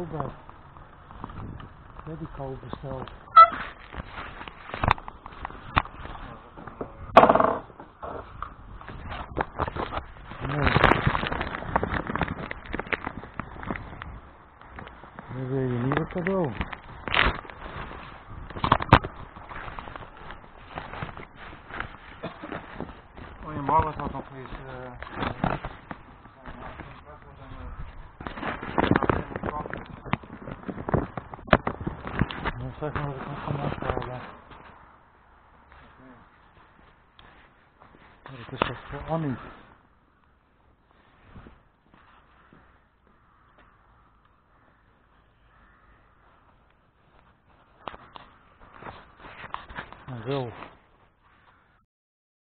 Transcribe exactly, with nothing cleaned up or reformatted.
cadeau bij. Babyco besteld. Nee. Nu weer je nieuwe cadeau. Oh, je mama had nog eens. Uh, Dan zeg maar dat ik nog van afhalen. Dat is toch voor Annie. En zo.